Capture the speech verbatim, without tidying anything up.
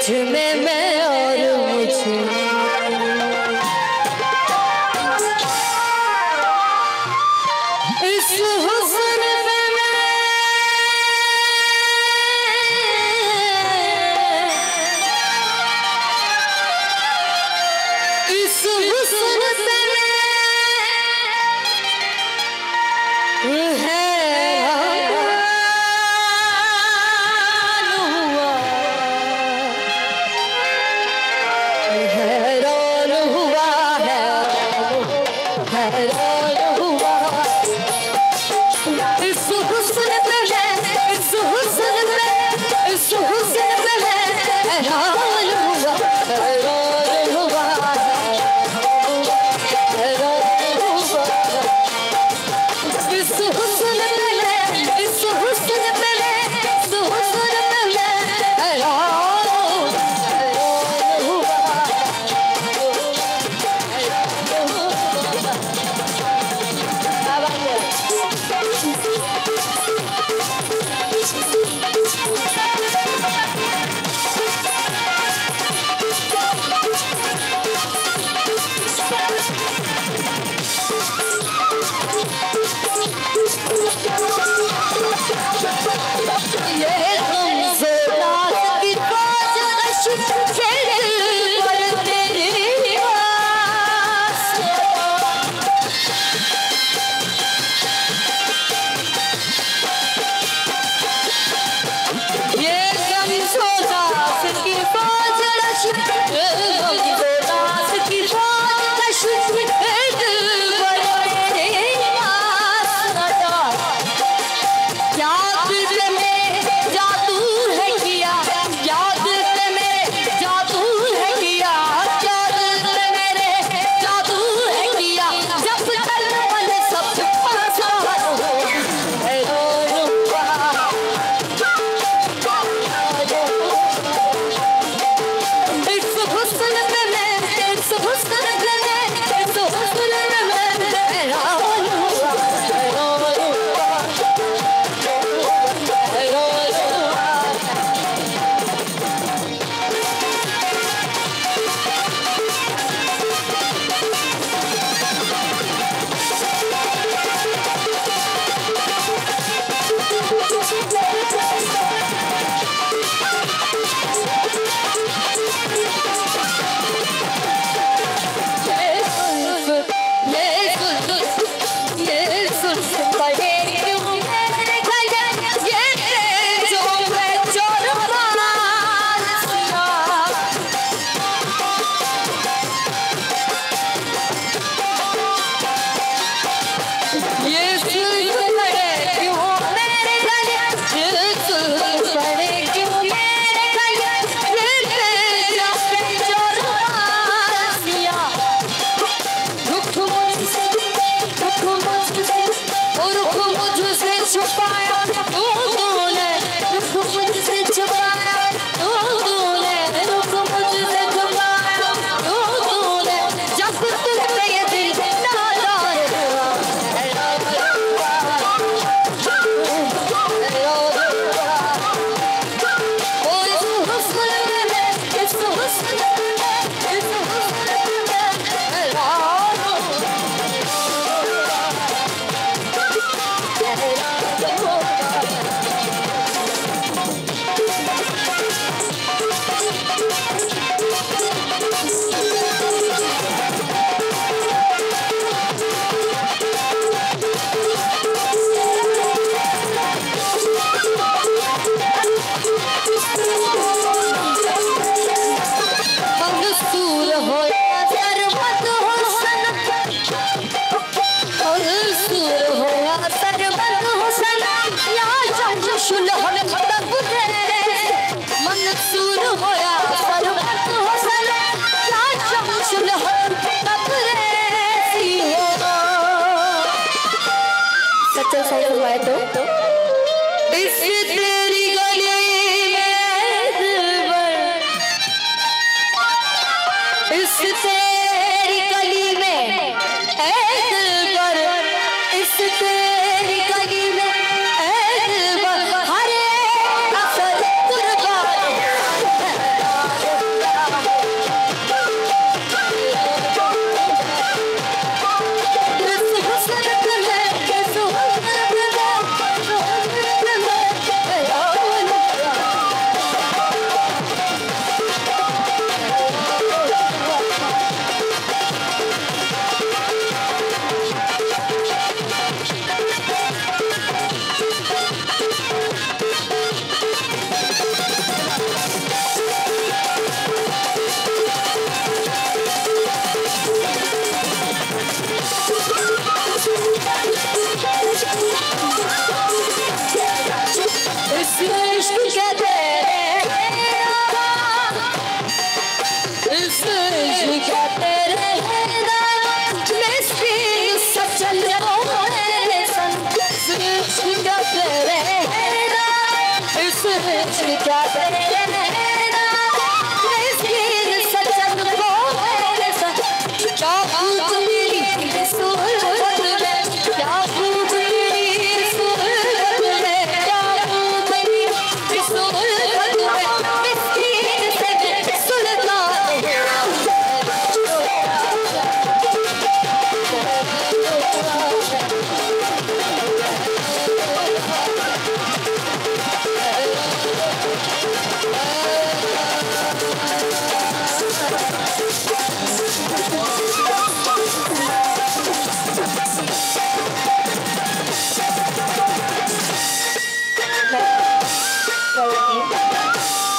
तुझ में मैं और मुझे इस हुस्न में मैं इस हुस्न पे मैं हैरान हुआ हैरान हुआ हैरान हुआ इस हुस्न पे मैं इस हुस्न पे इस हुस्न पे मैं हैरान हुआ हैरान हुआ हैरान हुआ इस हुस्न पे मैं इस हुस्न पे मैं इस हुस्न पे मैं हैरान हैरान हुआ हैरान ये तुमसे रात की बात अश्क तेरे पर तेरी ये तुमसे रात की बात अश्क तुमसे रात की बात अश्क तेरे पर तेरी याद से मेरे जादू है किया याद से मेरे जादू है किया याद से मेरे जादू है किया जब तक मन सब आसान हो हैरान हुआ इस हुस्न पे मैं इस हुस्न पे मैं इस हुस्न पे मैं हैरान हुआ हैरान हुआ तो इस तेरी गली में इस तेरी गली में इस तेरी गली में हरे असर कुर्बान इश्क क्या तेरा, इस इश्क क्या तेरा, इसकी सजन को मेरे साथ क्या